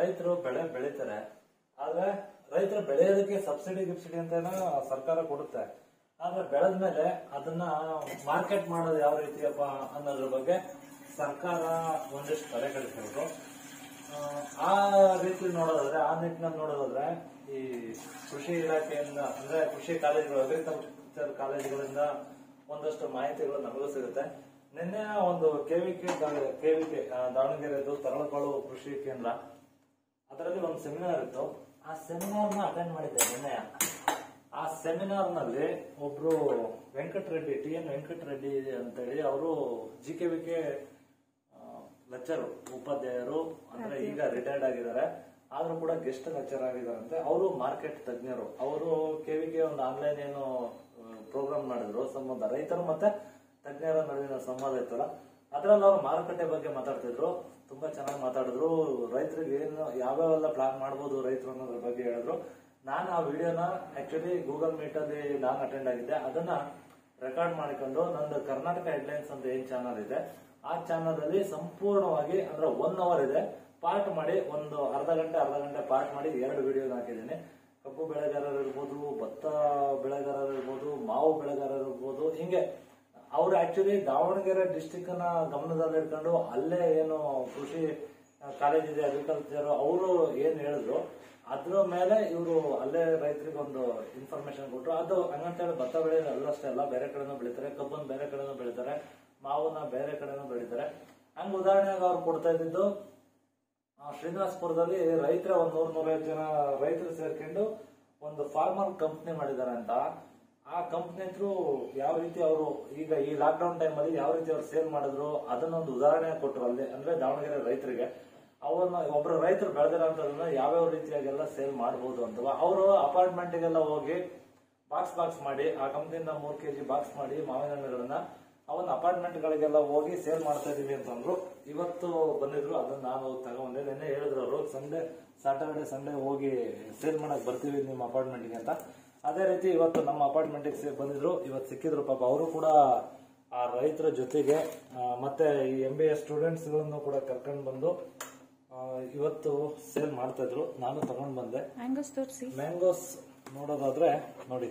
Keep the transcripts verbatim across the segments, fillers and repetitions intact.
ರೈತರು ಬೆಳೆ ಬೆಳಿತಾರೆ, ಆದ್ರೆ ರೈತರು ಬೆಳೆಯೋದಕ್ಕೆ ಸಬ್ಸಿಡಿ ಗಿಬ್ಸಿಡಿ ಅಂತ ಸರ್ಕಾರ ಕೊಡುತ್ತೆ. ಆದ್ರೆ ಬೆಳೆದ್ಮೇಲೆ ಅದನ್ನ ಮಾರ್ಕೆಟ್ ಮಾಡೋದು ಯಾವ ರೀತಿಯಪ್ಪ ಅನ್ನೋದ್ರ ಬಗ್ಗೆ ಸರ್ಕಾರ ಒಂದಿಷ್ಟು ತಲೆಕೆಡಿಸಬೇಕು. ಆ ರೀತಿ ನೋಡೋದಾದ್ರೆ, ಆ ನಿಟ್ಟಿನಲ್ಲಿ ನೋಡೋದಾದ್ರೆ ಈ ಕೃಷಿ ಇಲಾಖೆಯಿಂದ ಅಂದ್ರೆ ಕೃಷಿ ಕಾಲೇಜುಗಳು, ಅಗ್ರಿಕಲ್ಚರ್ ಕಾಲೇಜುಗಳಿಂದ ಒಂದಷ್ಟು ಮಾಹಿತಿಗಳು ನಮಗೂ ಸಿಗುತ್ತೆ. ನಿನ್ನೆ ಒಂದು ಕೆವಿಕೆ ಕೆವಿಕೆ ದಾವಣಗೆರೆದು ತರಳಬಾಳು ಕೃಷಿ ಕೇಂದ್ರ, ಅದರಲ್ಲಿ ಒಂದು ಸೆಮಿನಾರ್ ಇತ್ತು. ಆ ಸೆಮಿನಾರ್ ನ ಅಟೆಂಡ್ ಮಾಡಿದ್ದೆ ನಿನ್ನೆ. ಆ ಸೆಮಿನಾರ್ ನಲ್ಲಿ ಒಬ್ರು ವೆಂಕಟರೆಡ್ಡಿ, ಟಿ ಎನ್ ವೆಂಕಟರೆಡ್ಡಿ ಅಂತೇಳಿ, ಅವರು G K V K lecture ಉಪಾಧ್ಯಾಯರು, ಅಂದ್ರೆ ಈಗ ರಿಟೈರ್ಡ್ ಆಗಿದ್ದಾರೆ, ಆದ್ರೂ ಕೂಡ ಗೆಸ್ಟ್ ಲೆಕ್ಚರ್ ಆಗಿದಾರಂತೆ. ಅವರು ಮಾರ್ಕೆಟ್ ತಜ್ಞರು. ಅವರು ಕೆವಿಗೆ ಒಂದು ಆನ್ಲೈನ್ ಏನು ಪ್ರೋಗ್ರಾಮ್ ಮಾಡಿದ್ರು, ಸಂವಾದ ರೈತರು ಮತ್ತೆ ತಜ್ಞರ ನಡುವಿನ ಸಂವಾದ ಇತ್ತಲ್ಲ, ಅದ್ರಲ್ಲಿ ಅವ್ರು ಮಾರುಕಟ್ಟೆ ಬಗ್ಗೆ ಮಾತಾಡ್ತಿದ್ರು. ತುಂಬಾ ಚೆನ್ನಾಗಿ ಮಾತಾಡಿದ್ರು. ರೈತರಿಗೆ ಏನು ಯಾವ್ಯಾವೆಲ್ಲ ಪ್ಲಾನ್ ಮಾಡ್ಬೋದು ರೈತರು ಅನ್ನೋದ್ರ ಬಗ್ಗೆ ಹೇಳಿದ್ರು. ನಾನು ಆ ವಿಡಿಯೋನ ಆಕ್ಚುಲಿ ಗೂಗಲ್ ಮೀಟ್ ಅಲ್ಲಿ ನಾನು ಅಟೆಂಡ್ ಆಗಿದ್ದೆ. ಅದನ್ನ ರೆಕಾರ್ಡ್ ಮಾಡಿಕೊಂಡು ನಂದು ಕರ್ನಾಟಕ ಹೆಡ್ಲೈನ್ಸ್ ಅಂತ ಏನ್ ಚಾನಲ್ ಇದೆ, ಆ ಚಾನಲ್ ಅಲ್ಲಿ ಸಂಪೂರ್ಣವಾಗಿ ಅಂದ್ರೆ ಒನ್ ಅವರ್ ಇದೆ, ಪಾರ್ಟ್ ಮಾಡಿ ಒಂದು ಅರ್ಧ ಗಂಟೆ ಅರ್ಧ ಗಂಟೆ ಪಾರ್ಟ್ ಮಾಡಿ ಎರಡು ವಿಡಿಯೋ ಹಾಕಿದ್ದೀನಿ. ಕಬ್ಬು ಬೆಳೆಗಾರರು ಇರ್ಬೋದು, ಭತ್ತ ಬೆಳೆಗಾರರು ಇರ್ಬೋದು, ಮಾವು ಬೆಳೆಗಾರರು ಇರ್ಬೋದು, ಹಿಂಗೆ ಅವ್ರು ಆಕ್ಚುಲಿ ದಾವಣಗೆರೆ ಡಿಸ್ಟಿಕ್ ಅನ್ನ ಗಮನದಲ್ಲಿ ಇಟ್ಕೊಂಡು ಅಲ್ಲೇ ಏನು ಕೃಷಿ ಕಾಲೇಜ್ ಇದೆ ಅಗ್ರಿಕಲ್ಚರ್, ಅವರು ಏನ್ ಹೇಳಿದ್ರು ಅದ್ರ ಮೇಲೆ ಇವರು ಅಲ್ಲೇ ರೈತರಿಗೆ ಒಂದು ಇನ್ಫಾರ್ಮೇಶನ್ ಕೊಟ್ಟರು. ಅದು ಹಂಗಂತೇಳಿ ಭತ್ತ ಬೆಳೆಯೋದು ಅಲ್ಲಷ್ಟೇ ಅಲ್ಲ, ಬೇರೆ ಕಡೆನೂ ಬೆಳಿತಾರೆ, ಕಬ್ಬನ್ನು ಬೇರೆ ಕಡೆನೂ ಬೆಳಿತಾರೆ, ಮಾವನ್ನ ಬೇರೆ ಕಡೆನೂ ಬೆಳಿತಾರೆ. ಹಂಗ ಉದಾಹರಣೆಗೆ ಅವ್ರು ಕೊಡ್ತಾ ಇದ್ದಿದ್ದು ಶ್ರೀನಿವಾಸಪುರದಲ್ಲಿ ರೈತರ ಒಂದ್ ನೂರ್ ನೂರೈವತ್ತು ಜನ ರೈತರು ಸೇರ್ಕೊಂಡು ಒಂದು ಫಾರ್ಮರ್ ಕಂಪ್ನಿ ಮಾಡಿದ್ದಾರೆ ಅಂತ. ಆ ಕಂಪ್ನಿ ಹತ್ರ ಯಾವ ರೀತಿ ಅವರು ಈಗ ಈ ಲಾಕ್ ಡೌನ್ ಟೈಮ್ ಅಲ್ಲಿ ಯಾವ ರೀತಿ ಅವ್ರು ಸೇಲ್ ಮಾಡಿದ್ರು ಅದನ್ನೊಂದು ಉದಾಹರಣೆ ಕೊಟ್ಟರು ಅಲ್ಲಿ, ಅಂದ್ರೆ ದಾವಣಗೆರೆ ರೈತರಿಗೆ. ಅವ್ರನ್ನ ಒಬ್ರು ರೈತರು ಬೆಳೆದಿರೋಂಥದನ್ನ ಯಾವ್ಯಾವ ರೀತಿಯಾಗೆಲ್ಲ ಸೇಲ್ ಮಾಡಬಹುದು ಅಂತವ. ಅವರು ಅಪಾರ್ಟ್ಮೆಂಟ್ಗೆಲ್ಲ ಹೋಗಿ ಬಾಕ್ಸ್ ಬಾಕ್ಸ್ ಮಾಡಿ, ಆ ಕಂಪ್ನಿಯಿಂದ ಮೂರ್ ಕೆಜಿ ಬಾಕ್ಸ್ ಮಾಡಿ ಮಾವಿನ ಹಣ್ಣುಗಳನ್ನ ಅವನ್ನ ಅಪಾರ್ಟ್ಮೆಂಟ್ ಗಳಿಗೆಲ್ಲ ಹೋಗಿ ಸೇಲ್ ಮಾಡ್ತಾ ಇದೀವಿ ಅಂತಂದ್ರು. ಇವತ್ತು ಬಂದಿದ್ರು, ಅದನ್ನ ನಾನು ತಗೊಂಡೆ. ನಿನ್ನೆ ಹೇಳಿದ್ರು ಅವರು ಸಂಡೇ ಸ್ಯಾಟರ್ಡೆ ಸಂಡೇ ಹೋಗಿ ಸೇಲ್ ಮಾಡಕ್ ಬರ್ತೀವಿ ನಿಮ್ಮ ಅಪಾರ್ಟ್ಮೆಂಟ್ಗೆ ಅಂತ. ಅದೇ ರೀತಿ ಇವತ್ತು ನಮ್ಮ ಅಪಾರ್ಟ್ಮೆಂಟ್ಗೆ ಬಂದಿದ್ರು, ಇವತ್ತು ಸಿಕ್ಕಿದ್ರು. ಪಾಪ ಅವರು ಕೂಡ ಆ ರೈತರ ಜೊತೆಗೆ ಮತ್ತೆ ಈ ಎಂ ಬಿ ಎ ಸ್ಟೂಡೆಂಟ್ಸ್ ಗಳನ್ನು ಕೂಡ ಕರ್ಕೊಂಡು ಬಂದು ಇವತ್ತು ಸೇಲ್ ಮಾಡ್ತಾ ಇದ್ರು. ನಾನು ತಗೊಂಡ್ ಬಂದೆ. ಮ್ಯಾಂಗೋಸ್ ನೋಡೋದಾದ್ರೆ ನೋಡಿ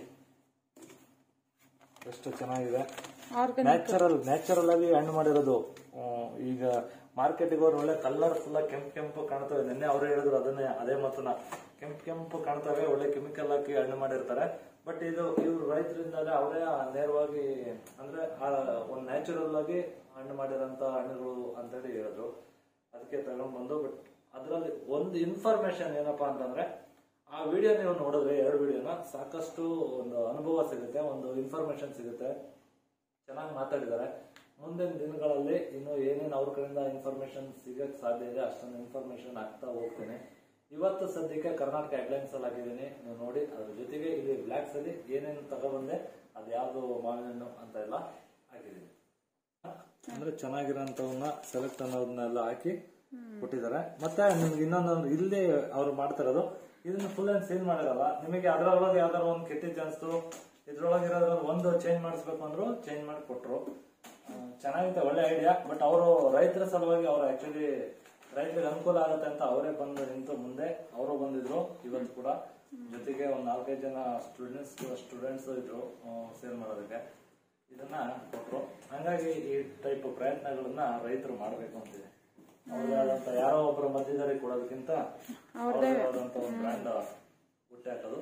ಎಷ್ಟು ಚೆನ್ನಾಗಿದೆ. ನ್ಯಾಚುರಲ್ ನ್ಯಾಚುರಲ್ ಆಗಿ ಹಣ್ಣು ಮಾಡಿರೋದು. ಈಗ ಮಾರ್ಕೆಟ್ಗೆ ಹೋದ್ರೆ ಒಳ್ಳೆ ಕಲರ್ಫುಲ್ ಕೆಂಪು ಕೆಂಪು ಕಾಣ್ತವೆ. ನಿನ್ನೆ ಅವರೇ ಹೇಳಿದ್ರು ಅದನ್ನೇ, ಅದೇ ಮಾತನ್ನ, ಕೆಂಪು ಕೆಂಪು ಕಾಣ್ತವೆ, ಒಳ್ಳೆ ಕೆಮಿಕಲ್ ಹಾಕಿ ಹಣ್ಣು ಮಾಡಿರ್ತಾರೆ. ಬಟ್ ಇದು ಇವ್ರು ರೈತರಿಂದಲೇ ಅವರೇ ನೇರವಾಗಿ ಅಂದ್ರೆ ಒಂದು ನ್ಯಾಚುರಲ್ ಆಗಿ ಹಣ್ಣು ಮಾಡಿರೋಂತ ಹಣ್ಣುಗಳು ಅಂತೇಳಿ ಹೇಳಿದ್ರು. ಅದಕ್ಕೆ ತಗೊಂಡ್ ಬಂದು. ಬಟ್ ಅದರಲ್ಲಿ ಒಂದು ಇನ್ಫಾರ್ಮೇಶನ್ ಏನಪ್ಪಾ ಅಂತಂದ್ರೆ, ಆ ವಿಡಿಯೋ ನೀವು ನೋಡಿದ್ರೆ ಎರಡು ವಿಡಿಯೋನ ಸಾಕಷ್ಟು ಒಂದು ಅನುಭವ ಸಿಗುತ್ತೆ, ಒಂದು ಇನ್ಫಾರ್ಮೇಶನ್ ಸಿಗುತ್ತೆ. ಚೆನ್ನಾಗಿ ಮಾತಾಡಿದ್ದಾರೆ. ಮುಂದಿನ ದಿನಗಳಲ್ಲಿ ಇನ್ನು ಏನೇನು ಅವ್ರ ಕಡೆಯಿಂದ ಇನ್ಫಾರ್ಮೇಶನ್ ಸಿಗಕ್ ಸಾಧ್ಯ ಇದೆ ಅಷ್ಟೊಂದು ಇನ್ಫಾರ್ಮೇಶನ್ ಆಗ್ತಾ ಹೋಗ್ತೇನೆ. ಇವತ್ತು ಸದ್ಯಕ್ಕೆ ಕರ್ನಾಟಕ ಹೆಡ್ಲೈನ್ಸ್ ಅಲ್ಲಿ ಹಾಕಿದ್ದೀನಿ, ನೀವು ನೋಡಿ. ಅದ್ರ ಜೊತೆಗೆ ಇಲ್ಲಿ ಬ್ಲಾಕ್ಸ್ ಅಲ್ಲಿ ಏನೇನು ತಗೊಬಂದೆ, ಅದು ಯಾವ್ದು ಮಾವಿನ ಹಣ್ಣು ಅಂತ ಎಲ್ಲ ಹಾಕಿದ್ದೀನಿ. ಅಂದ್ರೆ ಚೆನ್ನಾಗಿರೋಂಥವನ್ನ ಸೆಲೆಕ್ಟ್ ಅನ್ನೋದನ್ನೆಲ್ಲ ಹಾಕಿ ಕೊಟ್ಟಿದ್ದಾರೆ. ಮತ್ತೆ ನಿಮ್ಗೆ ಇನ್ನೊಂದೊಂದು ಇಲ್ಲಿ ಅವ್ರು ಮಾಡ್ತಿರೋದು, ಇದನ್ನ ಫುಲ್ ಅಂಡ್ ಸೇಲ್ ಮಾಡಿರಲ್ಲ. ನಿಮಗೆ ಅದ್ರೊಳಗೆ ಯಾವ್ದಾರು ಒಂದು ಕೆಟ್ಟಿದ್ದು ಅನ್ಸ್ತು, ಇದ್ರೊಳಗಿರೋದ್ರ ಒಂದು ಚೇಂಜ್ ಮಾಡಿಸ್ಬೇಕು ಅಂದ್ರು ಚೇಂಜ್ ಮಾಡಿ ಕೊಟ್ರು. ಚೆನ್ನಾಗಿತ್ತು, ಒಳ್ಳೆ ಐಡಿಯಾ. ಬಟ್ ಅವರು ರೈತರ ಸಲುವಾಗಿ ಅವ್ರು ಆಕ್ಚುಲಿ ರೈತರಿಗೆ ಅನುಕೂಲ ಆಗುತ್ತೆ ಅಂತ ಅವರೇ ಬಂದು ನಿಂತು ಮುಂದೆ ಅವರು ಬಂದಿದ್ರು ಇವತ್ತು ಕೂಡ. ಜೊತೆಗೆ ಒಂದ್ ನಾಲ್ಕೈದು ಜನ ಸ್ಟೂಡೆಂಟ್ಸ್ ಸ್ಟೂಡೆಂಟ್ಸ್ ಇದ್ರು ಸೇಲ್ ಮಾಡೋದಕ್ಕೆ. ಇದನ್ನ ಕೊಟ್ರು. ಹಂಗಾಗಿ ಈ ಟೈಪ್ ಪ್ರಯತ್ನಗಳನ್ನ ರೈತರು ಮಾಡ್ಬೇಕು ಅಂತಿದೆ. ಅವ್ರದಾದಂತ ಯಾರೋ ಒಬ್ಬರ ಮಧ್ಯದಲ್ಲಿ ಕೊಡೋದಕ್ಕಿಂತ ಅವ್ರದಾದಂತ ಒಂದು ಬ್ರ್ಯಾಂಡ್ ಹುಟ್ಟಾಕೋದು